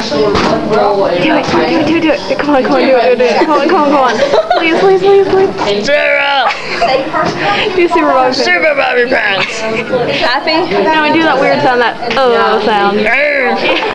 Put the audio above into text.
Do it. Come on, do it. Come on. Please. Sarah! Do Super Bobby Pants. Super Bobby Pants! Happy? Now we do that weird sound, that sound.